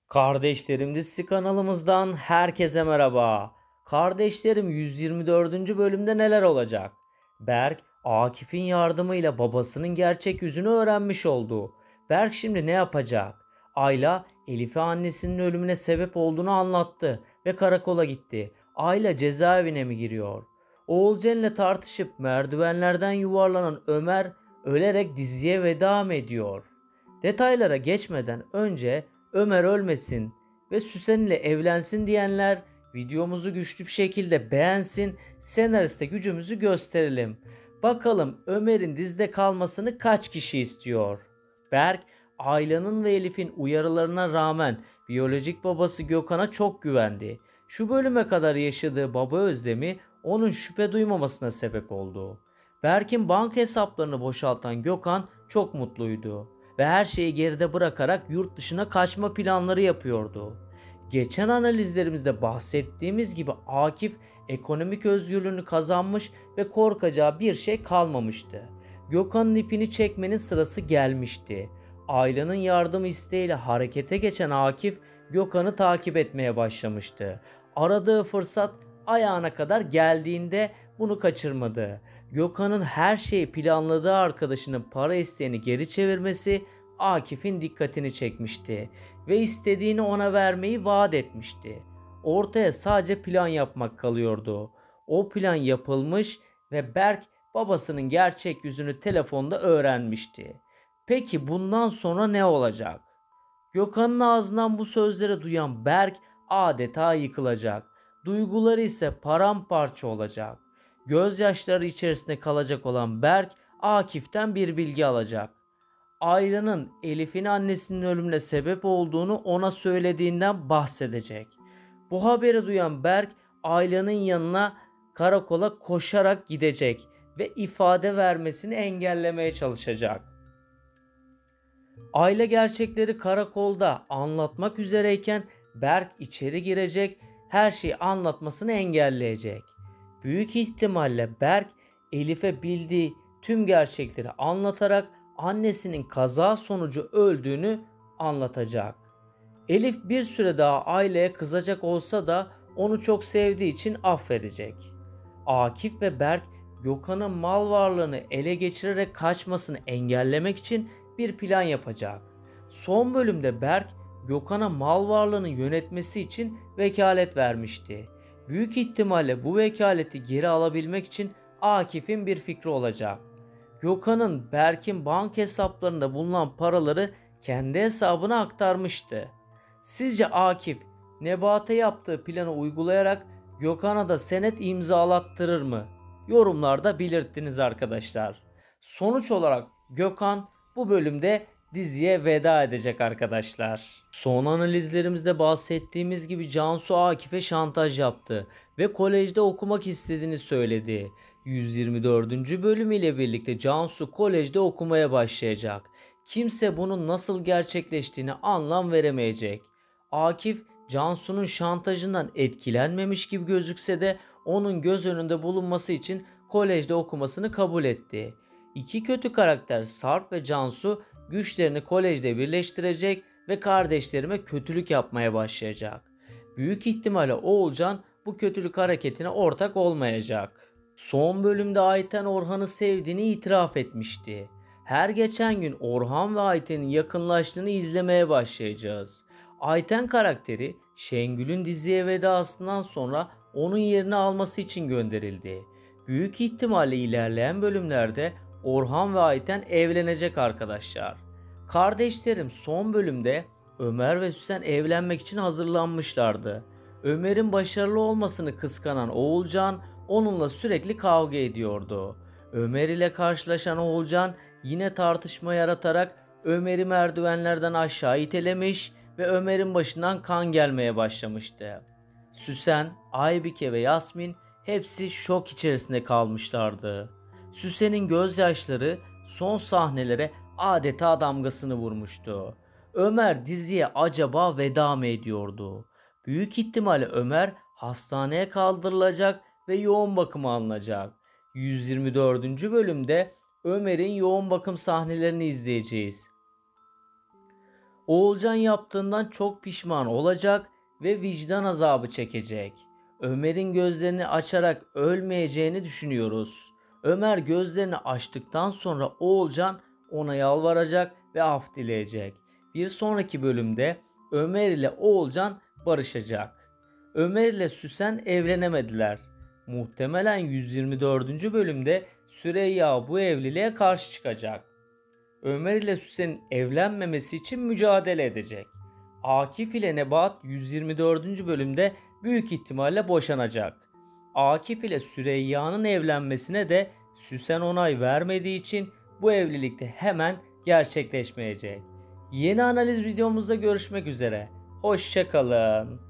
Kardeşlerim dizisi kanalımızdan herkese merhaba. Kardeşlerim 124. bölümde neler olacak? Berk, Akif'in yardımıyla babasının gerçek yüzünü öğrenmiş oldu. Berk şimdi ne yapacak? Ayla, Elif'e annesinin ölümüne sebep olduğunu anlattı ve karakola gitti. Ayla cezaevine mi giriyor? Oğulcan'la tartışıp merdivenlerden yuvarlanan Ömer ölerek diziye veda mı ediyor? Detaylara geçmeden önce Ömer ölmesin ve Süsen ile evlensin diyenler videomuzu güçlü bir şekilde beğensin, senariste gücümüzü gösterelim. Bakalım Ömer'in dizide kalmasını kaç kişi istiyor? Berk, Ayla'nın ve Elif'in uyarılarına rağmen biyolojik babası Gökhan'a çok güvendi. Şu bölüme kadar yaşadığı baba özlemi onun şüphe duymamasına sebep oldu. Berk'in banka hesaplarını boşaltan Gökhan çok mutluydu ve her şeyi geride bırakarak yurt dışına kaçma planları yapıyordu. Geçen analizlerimizde bahsettiğimiz gibi Akif ekonomik özgürlüğünü kazanmış ve korkacağı bir şey kalmamıştı. Gökhan'ın ipini çekmenin sırası gelmişti. Ayla'nın yardım isteğiyle harekete geçen Akif Gökhan'ı takip etmeye başlamıştı. Aradığı fırsat ayağına kadar geldiğinde bunu kaçırmadı. Gökhan'ın her şeyi planladığı arkadaşının para isteğini geri çevirmesi Akif'in dikkatini çekmişti ve istediğini ona vermeyi vaat etmişti. Ortaya sadece plan yapmak kalıyordu. O plan yapılmış ve Berk babasının gerçek yüzünü telefonda öğrenmişti. Peki bundan sonra ne olacak? Gökhan'ın ağzından bu sözleri duyan Berk adeta yıkılacak. Duyguları ise paramparça olacak. Gözyaşları içerisinde kalacak olan Berk Akif'ten bir bilgi alacak. Ayla'nın Elif'in annesinin ölümüne sebep olduğunu ona söylediğinden bahsedecek. Bu haberi duyan Berk Ayla'nın yanına karakola koşarak gidecek ve ifade vermesini engellemeye çalışacak. Ayla gerçekleri karakolda anlatmak üzereyken Berk içeri girecek, her şeyi anlatmasını engelleyecek. Büyük ihtimalle Berk Elif'e bildiği tüm gerçekleri anlatarak annesinin kaza sonucu öldüğünü anlatacak. Elif bir süre daha Ayla'ya kızacak olsa da onu çok sevdiği için affedecek. Akif ve Berk Gökhan'ın mal varlığını ele geçirerek kaçmasını engellemek için bir plan yapacak. Son bölümde Berk Gökhan'a mal varlığını yönetmesi için vekalet vermişti. Büyük ihtimalle bu vekaleti geri alabilmek için Akif'in bir fikri olacak. Gökhan'ın Berk'in banka hesaplarında bulunan paraları kendi hesabına aktarmıştı. Sizce Akif Nebat'e yaptığı planı uygulayarak Gökhan'a da senet imzalattırır mı? Yorumlarda belirttiniz arkadaşlar. Sonuç olarak Gökhan bu bölümde diziye veda edecek arkadaşlar. Son analizlerimizde bahsettiğimiz gibi Cansu Akif'e şantaj yaptı ve kolejde okumak istediğini söyledi. 124. bölüm ile birlikte Cansu kolejde okumaya başlayacak. Kimse bunun nasıl gerçekleştiğini anlam veremeyecek. Akif Cansu'nun şantajından etkilenmemiş gibi gözükse de onun göz önünde bulunması için kolejde okumasını kabul etti. İki kötü karakter Sarp ve Cansu güçlerini kolejde birleştirecek ve kardeşlerime kötülük yapmaya başlayacak. Büyük ihtimalle Oğulcan bu kötülük hareketine ortak olmayacak. Son bölümde Ayten Orhan'ı sevdiğini itiraf etmişti. Her geçen gün Orhan ve Ayten'in yakınlaştığını izlemeye başlayacağız. Ayten karakteri Şengül'ün diziye vedasından sonra onun yerini alması için gönderildi. Büyük ihtimalle ilerleyen bölümlerde Orhan ve Ayten evlenecek arkadaşlar. Kardeşlerim son bölümde Ömer ve Süsen evlenmek için hazırlanmışlardı. Ömer'in başarılı olmasını kıskanan Oğulcan onunla sürekli kavga ediyordu. Ömer ile karşılaşan Oğulcan yine tartışma yaratarak Ömer'i merdivenlerden aşağı itelemiş ve Ömer'in başından kan gelmeye başlamıştı. Süsen, Aybike ve Yasmin hepsi şok içerisinde kalmışlardı. Süsen'in gözyaşları son sahnelere adeta damgasını vurmuştu. Ömer diziye acaba veda mı ediyordu? Büyük ihtimalle Ömer hastaneye kaldırılacak ve yoğun bakıma alınacak. 124. bölümde Ömer'in yoğun bakım sahnelerini izleyeceğiz. Oğulcan yaptığından çok pişman olacak ve vicdan azabı çekecek. Ömer'in gözlerini açarak ölmeyeceğini düşünüyoruz. Ömer gözlerini açtıktan sonra Oğulcan ona yalvaracak ve af dileyecek. Bir sonraki bölümde Ömer ile Oğulcan barışacak. Ömer ile Süsen evlenemediler. Muhtemelen 124. bölümde Süreyya bu evliliğe karşı çıkacak. Ömer ile Süsen'in evlenmemesi için mücadele edecek. Akif ile Nebahat 124. bölümde büyük ihtimalle boşanacak. Akif ile Süreyya'nın evlenmesine de Süsen onay vermediği için bu evlilikte hemen gerçekleşmeyecek. Yeni analiz videomuzda görüşmek üzere. Hoşça kalın.